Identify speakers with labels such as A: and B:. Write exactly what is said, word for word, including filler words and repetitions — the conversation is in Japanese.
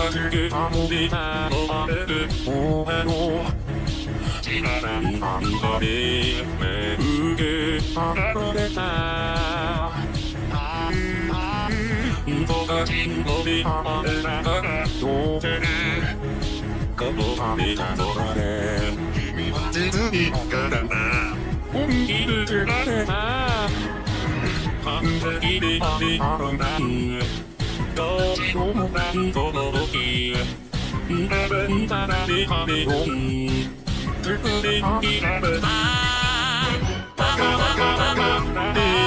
A: 助けたので頼まれる俺の力に涙で眠気がられた人が人ので暴れながらどうてこのためたのだね君は実にわからな本気で釣られた完璧でありあるないどうしようもないこの時選べんたらで羽をつくで諦めたバカバカバカバカ